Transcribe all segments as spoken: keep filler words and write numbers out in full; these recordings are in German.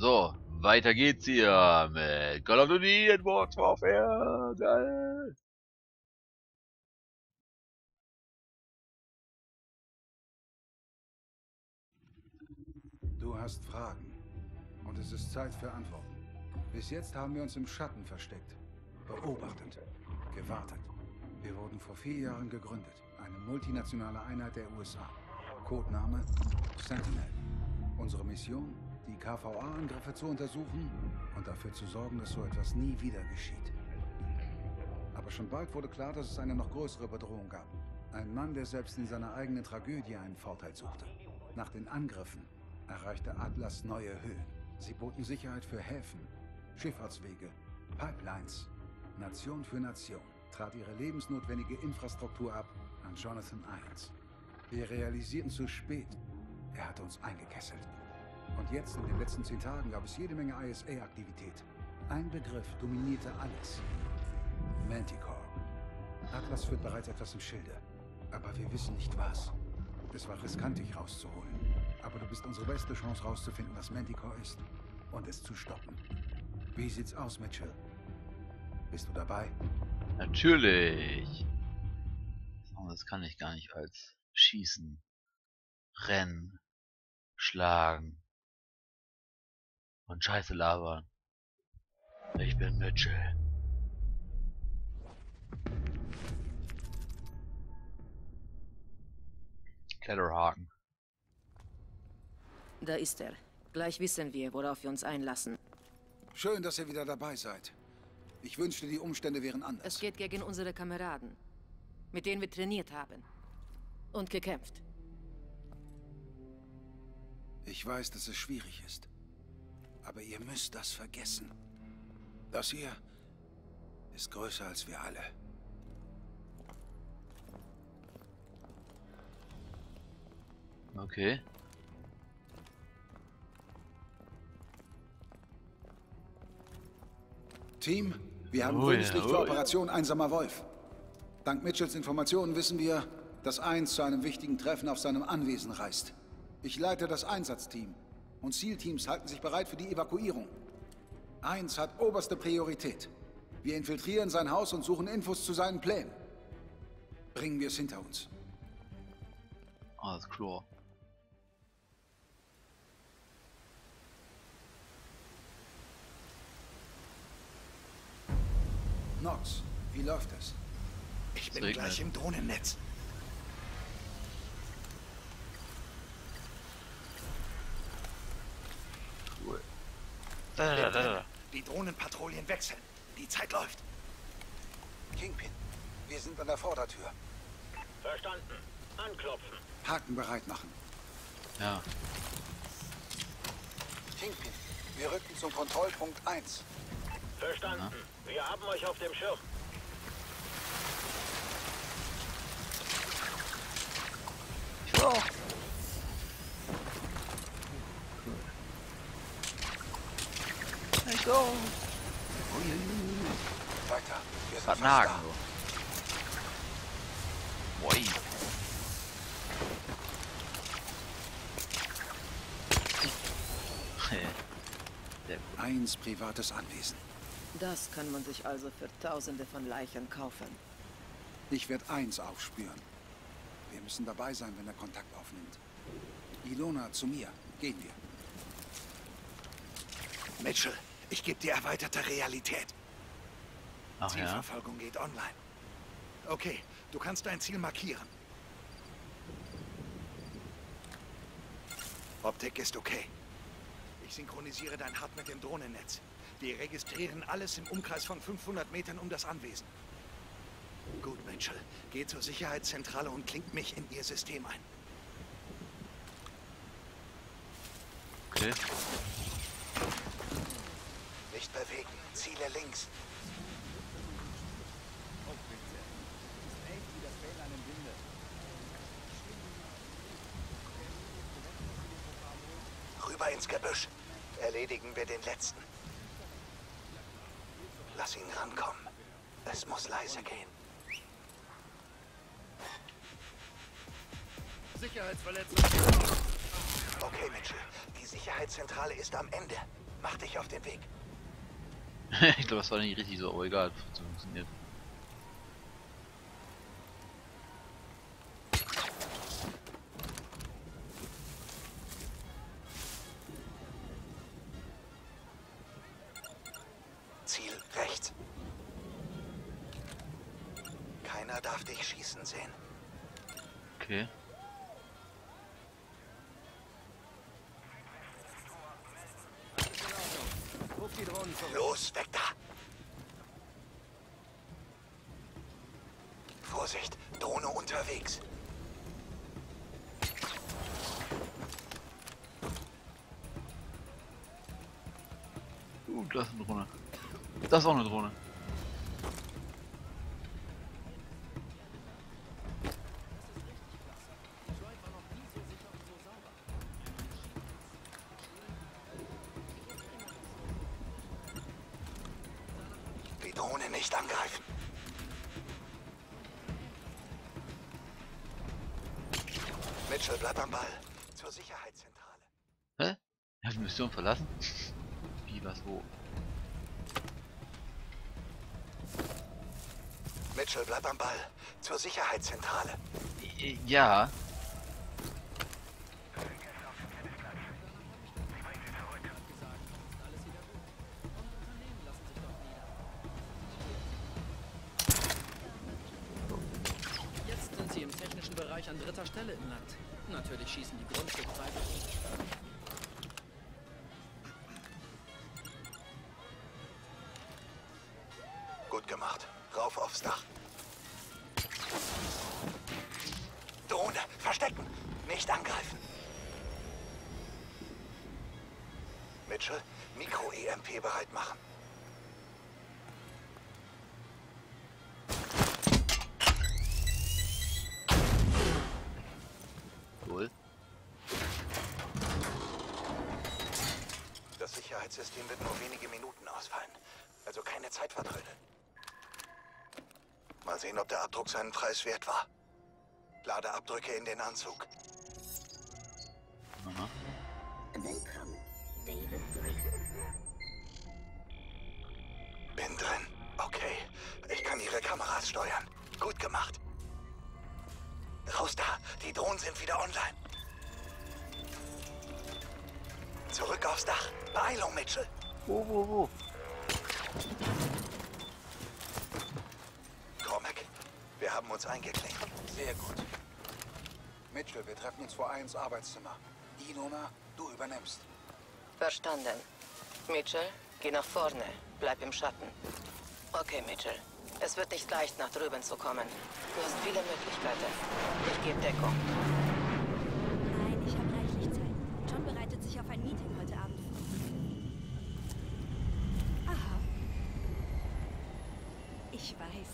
So, weiter geht's hier mit Call of Duty Advanced Warfare. Geil. Du hast Fragen. Und es ist Zeit für Antworten. Bis jetzt haben wir uns im Schatten versteckt. Beobachtet. Gewartet. Wir wurden vor vier Jahren gegründet. Eine multinationale Einheit der U S A. Codename Sentinel. Unsere Mission? Die K V A-Angriffe zu untersuchen und dafür zu sorgen, dass so etwas nie wieder geschieht. Aber schon bald wurde klar, dass es eine noch größere Bedrohung gab. Ein Mann, der selbst in seiner eigenen Tragödie einen Vorteil suchte. Nach den Angriffen erreichte Atlas neue Höhen. Sie boten Sicherheit für Häfen, Schifffahrtswege, Pipelines. Nation für Nation trat ihre lebensnotwendige Infrastruktur ab an Jonathan Irons. Wir realisierten zu spät, er hatte uns eingekesselt. Und jetzt, in den letzten zehn Tagen, gab es jede Menge I S A-Aktivität. Ein Begriff dominierte alles. Manticore. Atlas führt bereits etwas im Schilde. Aber wir wissen nicht was. Es war riskant, dich rauszuholen. Aber du bist unsere beste Chance, rauszufinden, was Manticore ist. Und es zu stoppen. Wie sieht's aus, Mitchell? Bist du dabei? Natürlich. Das kann ich gar nicht als schießen, rennen, schlagen und Scheiße labern. Ich bin Mitchell. Kletterhaken. Da ist er. Gleich wissen wir, worauf wir uns einlassen. Schön, dass ihr wieder dabei seid. Ich wünschte, die Umstände wären anders. Es geht gegen unsere Kameraden, mit denen wir trainiert haben und gekämpft. Ich weiß, dass es schwierig ist. Aber ihr müsst das vergessen. Das hier ist größer als wir alle. Okay. Team, wir haben Oh grünes ja, Licht oh für ja. Operation Einsamer Wolf. Dank Mitchells Informationen wissen wir, dass Eins zu einem wichtigen Treffen auf seinem Anwesen reist. Ich leite das Einsatzteam und Zielteams halten sich bereit für die Evakuierung. Eins hat oberste Priorität. Wir infiltrieren sein Haus und suchen Infos zu seinen Plänen. Bringen wir es hinter uns. Alles klar. Nox, wie läuft es? Ich bin Regnet. gleich im Drohnennetz. Cool. Da, da, da, da. Die Drohnenpatrouillen wechseln. Die Zeit läuft. Kingpin, wir sind an der Vordertür. Verstanden. Anklopfen. Haken bereit machen. Ja. Kingpin, wir rücken zum Kontrollpunkt eins. Verstanden. Wir haben euch auf dem Schirm. Ich will auch. Let's go. Weiter, wir sind Hat fast einen Haken da. so. Ui. Sehr gut. Eins privates Anwesen. Das kann man sich also für Tausende von Leichen kaufen. Ich werde eins aufspüren. Wir müssen dabei sein, wenn er Kontakt aufnimmt. Ilona, zu mir. Gehen wir. Mitchell, ich gebe dir erweiterte Realität. Ach ja. Zielverfolgung geht online. Okay, du kannst dein Ziel markieren. Optik ist okay. Ich synchronisiere dein H U D mit dem Drohnennetz. Wir registrieren alles im Umkreis von fünfhundert Metern um das Anwesen. Gut, Mitchell. Geh zur Sicherheitszentrale und klingt mich in ihr System ein. Okay. Nicht bewegen. Ziele links. Rüber ins Gebüsch. Erledigen wir den letzten. Lass ihn rankommen. Es muss leise gehen. Sicherheitsverletzung. Okay, Mitchell. Die Sicherheitszentrale ist am Ende. Mach dich auf den Weg. Ich glaube, das war nicht richtig so, aber egal. So funktioniert. Ziel rechts. Keiner darf dich schießen sehen. Okay. Los, weg da! Vorsicht, Drohne unterwegs. Uh, das ist eine Drohne. Das ist auch eine Drohne. Die Drohne nicht angreifen. Mitchell, bleib am Ball. Zur Sicherheitszentrale. Hä? Er hat die Mission verlassen? Wie, was, wo? Mitchell, bleib am Ball. Zur Sicherheitszentrale. I- Ja. Jetzt sind sie im technischen Bereich an dritter Stelle im Land. Natürlich schießen die Grundstückpreise. Gut gemacht. Rauf aufs Dach. Drohne, verstecken. Nicht angreifen. Mitchell, Mikro-E M P bereit machen. Cool. Das Sicherheitssystem wird nur wenige Minuten ausfallen. Also keine Zeit vertrödeln. Mal sehen, ob der Abdruck seinen Preis wert war. Lade Abdrücke in den Anzug. Aha. Willkommen, David Green. Bin drin. Okay. Ich kann Ihre Kameras steuern. Gut gemacht. Raus da. Die Drohnen sind wieder online. Zurück aufs Dach. Beeilung, Mitchell. Wo, wo, wo? Cormac, wir haben uns eingeklinkt. Sehr gut. Mitchell, wir treffen uns vor eins Arbeitszimmer. Ilona, du übernimmst. Verstanden. Mitchell, geh nach vorne. Bleib im Schatten. Okay, Mitchell. Es wird nicht leicht, nach drüben zu kommen. Du hast viele Möglichkeiten. Ich gebe Deckung. Nein, ich habe reichlich Zeit. John bereitet sich auf ein Meeting heute Abend vor. Aha. Ich weiß.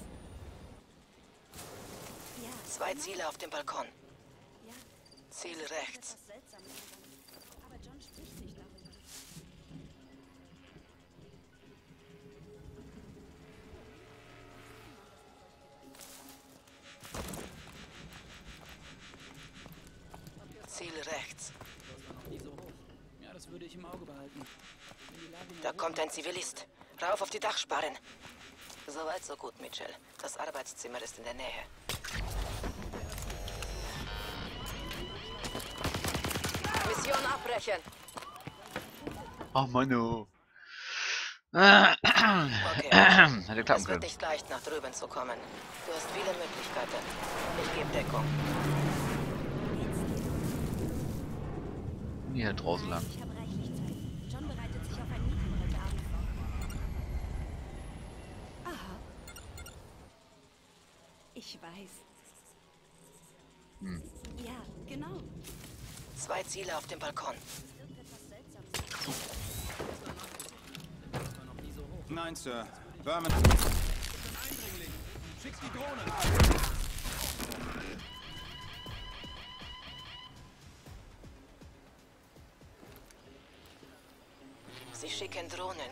Ja. Zwei Ziele auf dem Balkon. Ja. Ziel rechts. Etwas seltsam. Aber John spricht nicht darüber. Ziel rechts. Nie so hoch. Ja, das würde ich im Auge behalten. Wenn die Lage nur Da so kommt ein Zivilist. Rauf auf die Dachsparren. Soweit so gut, Mitchell. Das Arbeitszimmer ist in der Nähe. Mission abbrechen. Ach, Manu. Okay. Hätte klappen Es wird können. nicht leicht, nach drüben zu kommen. Du hast viele Möglichkeiten. Ich gebe Deckung. Hier draußen lang. Ich habe reichlich Zeit. John bereitet sich auf ein Meeting heute Abend vor. Aha. Ich weiß. Hm. Ja, genau. Zwei Ziele auf dem Balkon. Irgendetwas Seltsames. war noch nie so hoch. Nein, Sir. Berman. Eindringling! Schick die Drohne! Sie schicken Drohnen.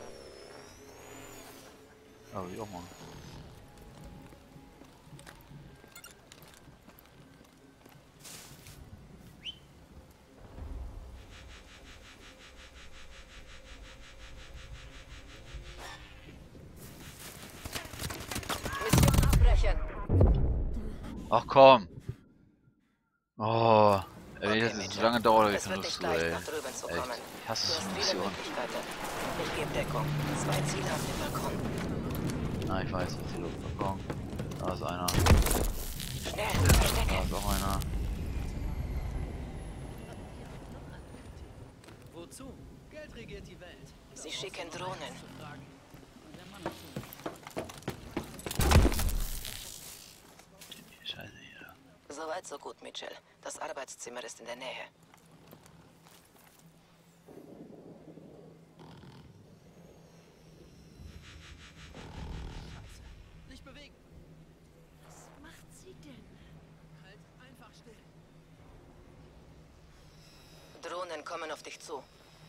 Aber ich auch mal. Ach komm. Oh. Ey, wenn Okay, das jetzt Mädchen. so lange dauert, Es ich wird kann das nicht so, leicht, ey. nach drüben zu Echt. kommen. Ich hasse Du so hast viele Missionen. Möglichkeiten. Ich gebe Deckung. Zwei Ziele auf dem Balkon. Na, ich weiß, was hier los ist. Balkon. Da ist einer. Schnell, Da verstecke. ist auch einer. Wozu? Geld regiert die Welt. Sie schicken Drohnen. Zu fragen, der Mann tun. Die Scheiße hier. Soweit so gut, Mitchell. Das Arbeitszimmer ist in der Nähe. Nicht bewegen. Was macht sie denn? Halt einfach still. Drohnen kommen auf dich zu.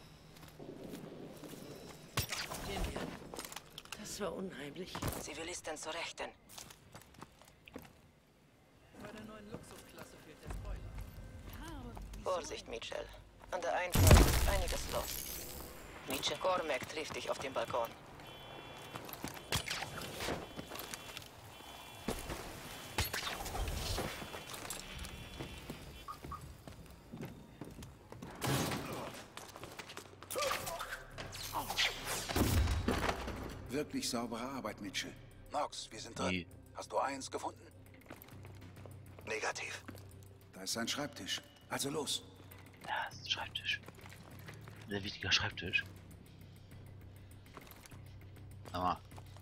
Gehen wir. Das war unheimlich. Zivilisten zur Rechten. Bei der neuen Luxusklasse fehlt der Spoiler. Ja, aber wieso? Vorsicht, Mitchell. An der Einfahrt ist einiges los. Mitchell, Cormac trifft dich auf dem Balkon. Wirklich saubere Arbeit, Mitchell. Knox, wir sind drin. Die. Hast du eins gefunden? Negativ. Da ist sein Schreibtisch. Also los. Ja, das ist ein Schreibtisch. Ein sehr wichtiger Schreibtisch. Aber.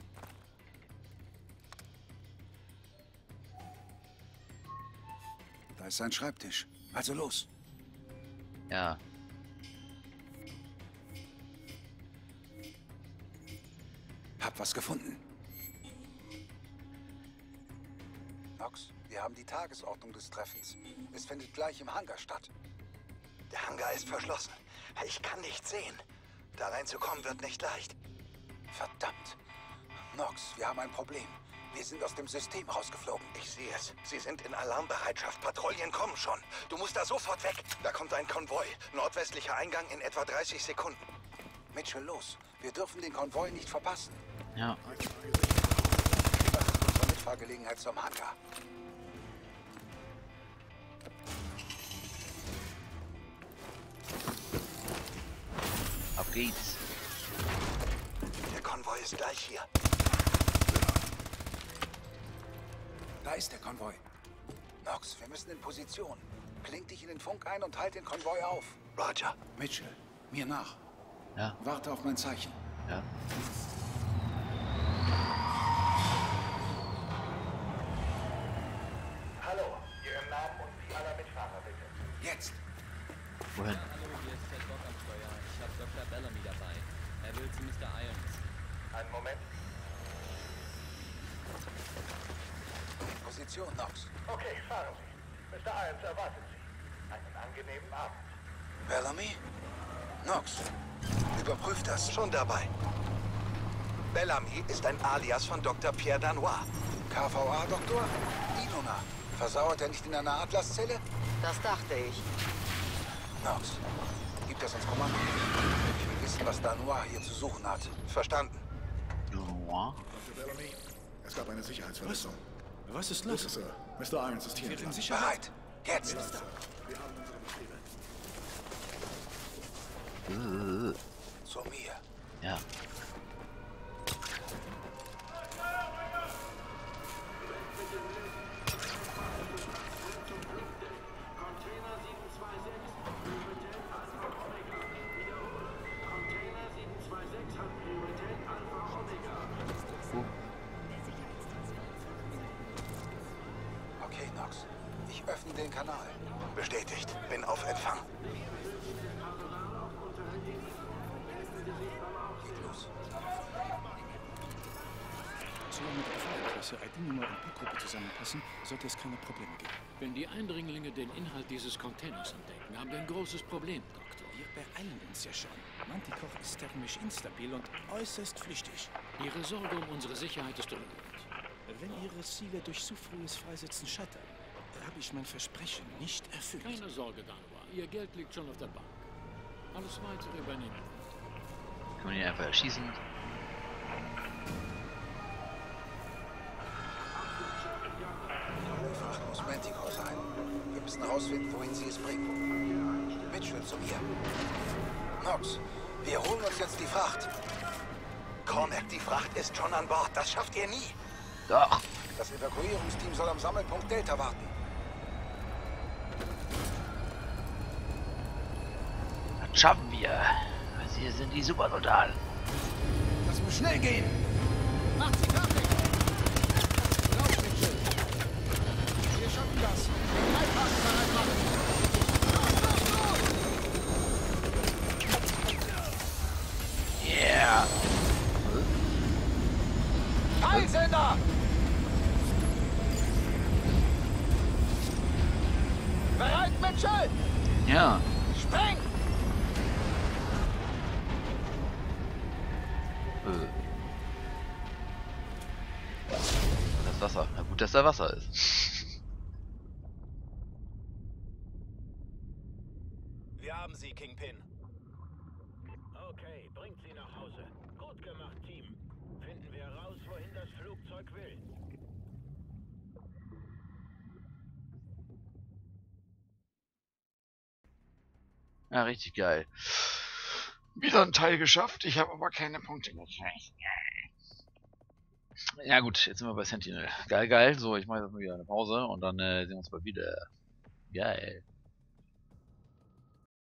Da ist sein Schreibtisch. Also los. Ja. Hab was gefunden. Knox, wir haben die Tagesordnung des Treffens. Es findet gleich im Hangar statt. Der Hangar ist verschlossen. Ich kann nichts sehen. Da reinzukommen wird nicht leicht. Verdammt. Knox, wir haben ein Problem. Wir sind aus dem System rausgeflogen. Ich sehe es. Sie sind in Alarmbereitschaft. Patrouillen kommen schon. Du musst da sofort weg. Da kommt ein Konvoi. Nordwestlicher Eingang in etwa dreißig Sekunden. Mitchell, los. Wir dürfen den Konvoi nicht verpassen. Ja. Was ist unsere Mitfahrgelegenheit zum Hangar? Ab geht's. Der Konvoi ist gleich hier. Da ist der Konvoi. Knox, wir müssen in Position. Kling dich in den Funk ein und halt den Konvoi auf. Roger. Mitchell, mir nach. Ja. Warte auf mein Zeichen. Ja. Hallo, Ihren Namen und die aller Mitfahrer bitte. Jetzt. Wohin? Hallo, hier ist der Doc am Steuer. Ich habe Doktor Bellamy dabei. Er will zu Mister Irons. Einen Moment. In Position, Knox. Okay, fahren Sie. Mister Irons erwartet Sie. Einen angenehmen Abend. Bellamy? Knox, überprüf das. Schon dabei. Bellamy ist ein Alias von Doktor Pierre Danois. K V A-Doktor? Ilona. Versauert er nicht in einer Atlaszelle? Das dachte ich. Knox, gib das ins Kommando. Ich will wissen, was Danois hier zu suchen hat. Verstanden. Noir? Doktor Bellamy, es gab eine Sicherheitsverletzung. Was ist los? Sir, Mister Irons ist hier. Wir in entlang. Sicherheit. Bereit. Jetzt. Wir haben unsere Befehle. Äh, Zu mir. Ja. Okay, Knox. Ich öffne den Kanal. Bestätigt. Bin auf Empfang. Geht los. Solange mit Fahradresse, I D-Nummer und Blutgruppe zusammenpassen, sollte es keine Probleme geben. Wenn die Eindringlinge den Inhalt dieses Containers entdecken, haben wir ein großes Problem, Doktor. Wir beeilen uns ja schon. Manticore ist thermisch instabil und äußerst flüchtig. Ihre Sorge um unsere Sicherheit ist unbegründet. Wenn Ihre Ziele durch zu frühes Freisetzen scheitern, habe ich mein Versprechen nicht erfüllt. Keine Sorge, Danois. Ihr Geld liegt schon auf der Bank. Alles weitere übernehmen wir. Kann man ihn einfach erschießen? Der Fracht muss müssen rausfinden, wohin sie es bringt. Mitchell zu mir. Knox, wir holen uns jetzt die Fracht. Cormac, die Fracht ist schon an Bord. Das schafft ihr nie. Doch. Das Evakuierungsteam soll am Sammelpunkt Delta warten. Das schaffen wir. Sie sind die Supersoldaten. Das muss schnell gehen. Macht sie fertig! Raus, Mitchell! Wir schaffen das! Greifhaken bereit machen! Yeah! Teilsender! Bereit, Mitchell! Ja. Spreng! Das Wasser. Na gut, dass da Wasser ist. Wir haben sie, Kingpin. Okay, bringt sie nach Hause. Gut gemacht, Team. Finden wir raus, wohin das Flugzeug will. Ja, richtig geil. Wieder ein Teil geschafft, ich habe aber keine Punkte gekriegt. Ja gut, jetzt sind wir bei Sentinel. Geil, geil. So, ich mache jetzt mal wieder eine Pause und dann äh, sehen wir uns bald wieder. Geil.